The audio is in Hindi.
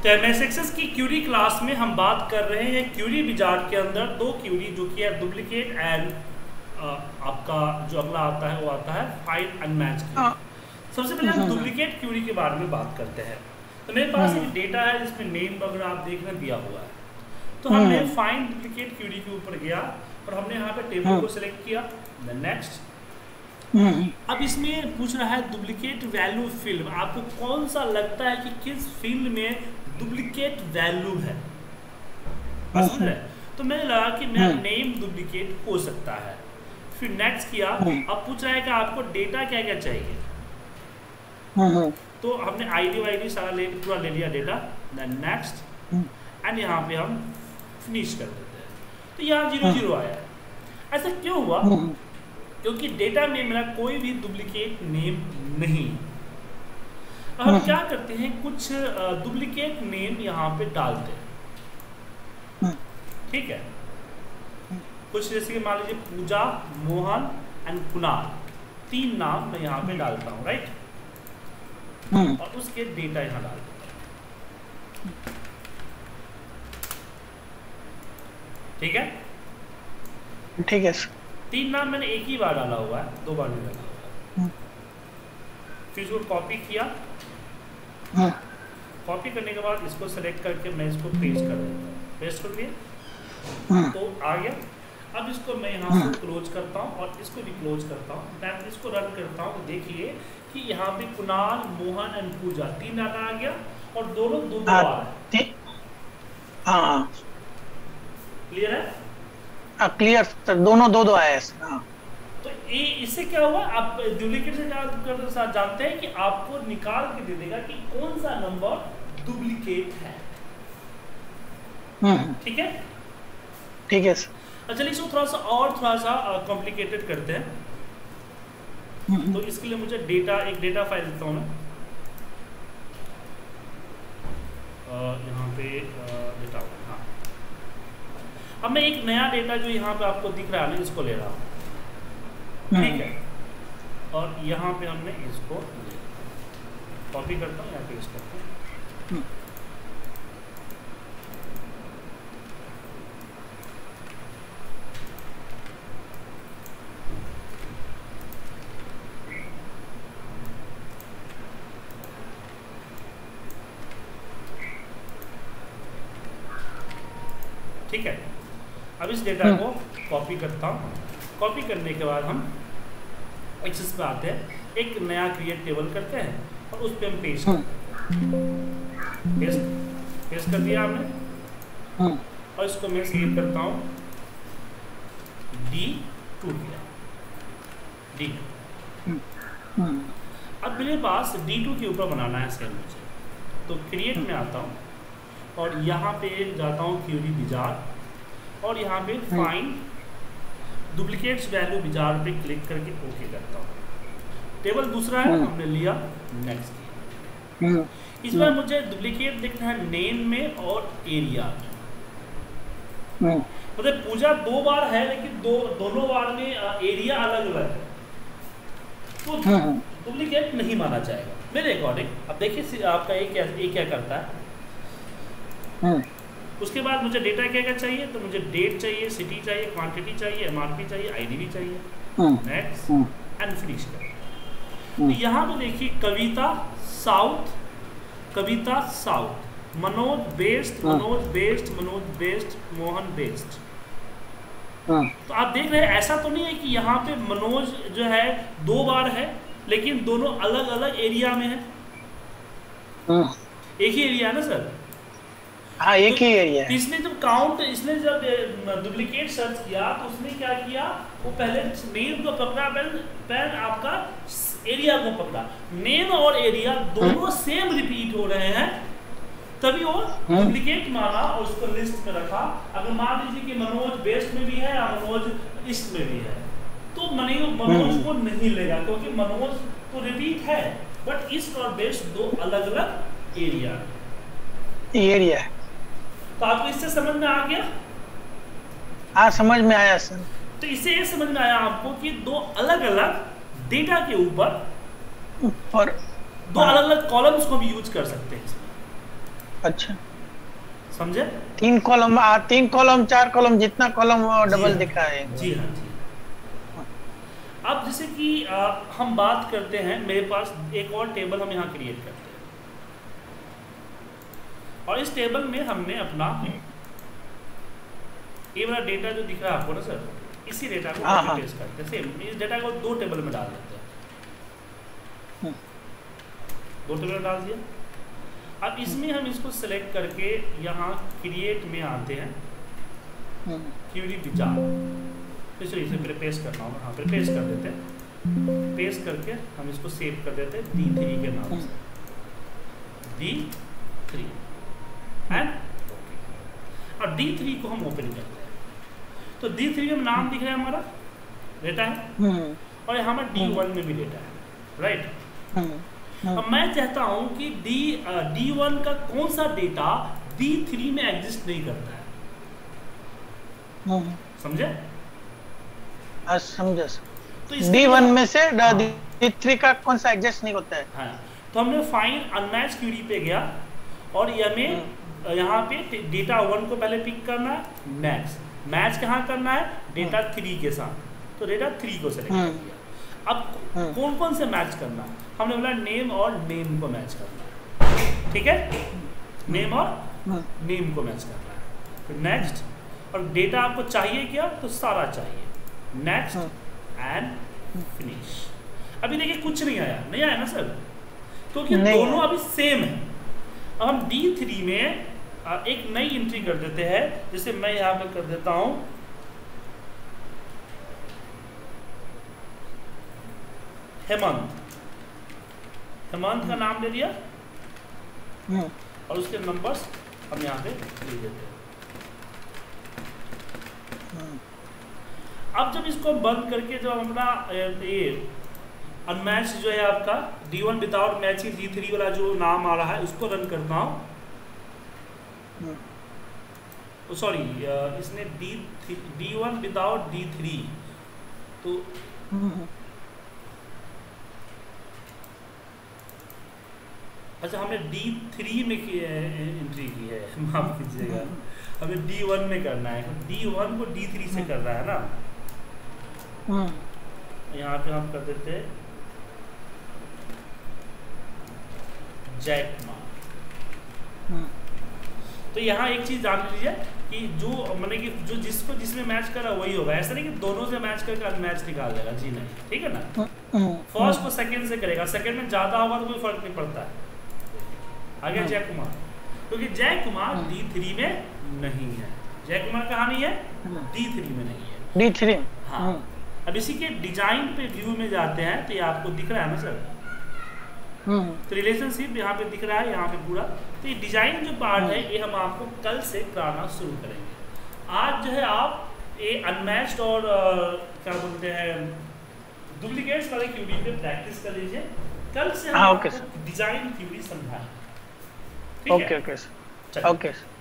तो एमएसएक्सेस की क्यूरी क्लास में हम बात कर रहे हैं क्यूरी विजार्ड के अंदर दो क्यूरी जो कि है डुप्लीकेट एंड आपका जो अगला आता है वो आता है फाइंड अनमैच क्यूरी। सबसे पहले हम डुप्लीकेट क्यूरी के बारे में बात करते हैं। तो मेरे पास एक डेटा है जिसमें नेम वगैरह आप देख रहे दिया हुआ है। तो हमने फाइंड डुप्लीकेट क्यूरी के ऊपर गया और हमने यहाँ पे टेबल को सिलेक्ट किया। नेक्स्ट अब इसमें पूछ रहा है डुप्लीकेट वैल्यू फील्ड, आपको कौन सा लगता है कि किस फील्ड में डुप्लीकेट वैल्यू है? समझ रहे? तो मैंने लगा कि मेरा नेम डुप्लीकेट हो सकता है। फिर नेक्स्ट किया। अब पूछ रहा है कि आपको डेटा क्या क्या चाहिए। तो हमने आईडी वाईडी सारा पूरा ले लिया डेटा। नेक्स्ट एंड यहाँ पे हम फिनिश कर देते हैं। तो यहाँ 0 0 आया है। ऐसा क्यों हुआ? क्योंकि डेटा में मेरा कोई भी डुप्लीकेट नेम नहीं। अब हम क्या करते हैं, कुछ डुप्लीकेट नेम यहाँ पे डालते हैं। ठीक है, कुछ जैसे कि मान लीजिए पूजा, मोहन एंड कुणाल, 3 नाम मैं यहाँ पे डालता हूँ, राइट? और उसके डेटा यहाँ डाल देता हूँ। ठीक है, ठीक है। 3 नाम मैंने एक ही बार डाला हुआ है, 2 बार नहीं डाला हुआ है। फिर इसको कॉपी किया। कॉपी करने के बाद इसको सेलेक्ट करके मैं इसको पेस्ट कर देता हूँ। पेस्ट कर दिया तो आ गया। अब इसको मैं यहाँ से क्लोज करता हूँ और इसको भी क्लोज करता हूँ। मैं इसको रन करता हूँ तो देखिए कि यहाँ पे कुणाल, मोहन एंड पूजा 3 डाटा आ गया और दोनों 2 2 आ रहे हैं। हाँ, क्लियर है? क्लियर सर, दोनों 2 2 आए। तो ये इससे क्या हुआ, आप डुप्लीकेट से क्या साथ जानते हैं कि आपको निकाल के दे देगा कि कौन सा नंबर डुप्लीकेट है। ठीक है, ठीक है सर। चलिए इसको थोड़ा सा कॉम्प्लिकेटेड करते हैं। तो इसके लिए मुझे एक डेटा फाइल देता हूँ मैं। यहाँ पे डेटा, हाँ, अब मैं एक नया डेटा जो यहाँ पे आपको दिख रहा है ना, इसको ले रहा हूँ। ठीक है, और यहाँ पे हमने इसको कॉपी करता हूँ, यहाँ पेस्ट करता हूँ। ठीक है, अब इस डेटा को कॉपी करता हूँ। कॉपी करने के बाद हम एक्सेस पे आते हैं, एक नया क्रिएट टेबल करते हैं और उस पर हम पेस्ट करते हैं। पेस्ट कर दिया हमने और इसको मैं सेव करता हूँ। D2 किया, D2। अब मेरे पास D2 के ऊपर बनाना है सेल मुझे, तो क्रिएट में आता हूँ और यहाँ पे जाता हूँ क्यूरी विजार्ड और यहाँ पे फाइंड डुप्लीकेट्स वैल्यू विजार्ड पे क्लिक करके ओके करता हूँ। टेबल दूसरा है, हमने लिया, नेक्स्ट किया। इस बार मुझे डुप्लीकेट देखना है नेम में और एरिया में। मतलब पूजा 2 बार है लेकिन दोनों बार में एरिया अलग अलग है, तो डुप्लीकेट नहीं माना जाएगा मेरे अकॉर्डिंग। अब देखिए आपका ये क्या करता है। उसके बाद मुझे डेटा क्या क्या चाहिए, तो मुझे डेट चाहिए, सिटी चाहिए, क्वांटिटी चाहिए, एमआरपी चाहिए, आईडी भी चाहिए। नेक्स्ट एंड फिनिश कर। तो यहाँ पे देखिए Kavita south, Manoj best, Mohan best. तो आप देख रहे हैं ऐसा तो नहीं है कि यहाँ पे मनोज जो है 2 बार है लेकिन दोनों अलग अलग एरिया में है। एक ही एरिया है ना सर? हाँ, एक ही एरिया है। इसने जब डुप्लीकेट सर्च किया तो उसने क्या किया, वो पहले नेम को पकड़ा, पहले आपका एरिया को पकड़ा। नेम और एरिया दोनों सेम रिपीट हो रहे हैं तभी वो डुप्लीकेट माना और उसको लिस्ट में रखा। अगर मान लीजिए कि मनोज वेस्ट में भी है या मनोज ईस्ट में भी है तो मनोज को नहीं लेगा, क्योंकि मनोज तो रिपीट है बट ईस्ट और वेस्ट 2 अलग अलग एरिया है। तो आपको इससे समझ में आ गया? हाँ, समझ में आया सर। तो इससे ये समझ में आया आपको कि 2 अलग अलग डेटा के ऊपर 2 अलग अलग कॉलम्स को भी यूज कर सकते हैं। अच्छा, समझे? 3 कॉलम 4 कॉलम जितना कॉलम वो डबल हाँ, दिखा है। जी हाँ जी। अब जैसे कि हम बात करते हैं, मेरे पास एक और टेबल हम यहाँ क्रिएट करते हैं और इस टेबल में हमने अपना ये वाला डेटा जो दिख रहा है आपको ना सर, इसी डेटा को कॉपी पेस्ट करते हैं। सेम इस डेटा को 2 टेबल में डाल देते हैं। 2 टेबल में डाल दिया। अब इसमें हम इसको सेलेक्ट करके यहाँ क्रिएट में आते हैं, क्यूरी विचार, तो इसे फिर पेस्ट करना होगा। हाँ, फिर पेस्ट कर देते हैं। पेस्ट करके हम इसको सेव कर देते हैं D3 के नाम से, D3 एंड अब D3 को हम ओपन करते हैं। तो D3 में नाम दिख रहा है हमारा डेटा है और यहाँ पर D1 में भी डेटा है, राइट। अब मैं चाहता हूँ कि D1 का कौन सा डेटा D3 में एग्जिस्ट नहीं करता है, समझे? समझा। तो D1 में से D3 का कौन सा एग्जिस्ट नहीं होता है? हाँ, तो हमने फाइंड अनमैच क्यूरी पे गया और हमें यहाँ पे डेटा 1 को पहले पिक करना है, मैच कहाँ करना है? डेटा 3 के साथ, तो डेटा 3 को सेलेक्ट कर दिया। अब कौन कौन से मैच करना है? हमने बोला नेम और नेम को मैच करना है, ठीक है? नेम और नेम को मैच करना है। फिर नेक्स्ट, और डेटा आपको चाहिए क्या? तो सारा चाहिए। Next and finish. अभी देखिए कुछ नहीं आया ना सर, क्योंकि दोनों अभी सेम है। अब हम D3 में एक नई एंट्री कर देते हैं, जैसे मैं यहाँ पे कर देता हूँ हेमंत का नाम ले दिया और उसके नंबर्स हम यहाँ पे लिख देते हैं। अब जब इसको बंद करके जब अपना ये अनमैच जो है आपका D1 विदाउट मैचिंग D3 वाला जो नाम आ रहा है उसको रन करता हूँ, सॉरी इसने D1 विदाउट D3, तो अच्छा हमने D3 में एंट्री की है, माफ कीजिएगा, हमें D1 में करना है। तो D1 को D3 से कर रहा है ना, यहाँ पे हम कर देते हैं जैक कुमार। तो यहाँ एक चीज जान लीजिए कि जो मैंने कि जो जिसमें मैच करा वही होगा, ऐसा नहीं कि दोनों से मैच करके अनमैच निकाल देगा, जी नहीं, ठीक है ना। फर्स्ट को सेकंड से करेगा, सेकंड में ज्यादा होगा तो कोई फर्क नहीं पड़ता है। आगे जय कुमार, क्योंकि जय कुमार D3 में नहीं है। जय कुमार कहाँ नहीं है? D3 में नहीं है। D3, हाँ। अब इसी के डिजाइन पे व्यू में जाते हैं तो ये आपको दिख रहा है ना सर, तो रिलेशनशिप यहाँ पे दिख रहा है, यहाँ पे पूरा। तो ये डिजाइन जो पार्ट है ये हम आपको कल से कराना शुरू करेंगे। आज जो है आप ये अनमैच्ड और क्या बोलते हैं डुप्लीकेट्स वाले क्यूरी पे प्रैक्टिस कर लीजिए। कल से हम आपको डिजाइन क्यूरी समझाएंगे। Okay okay.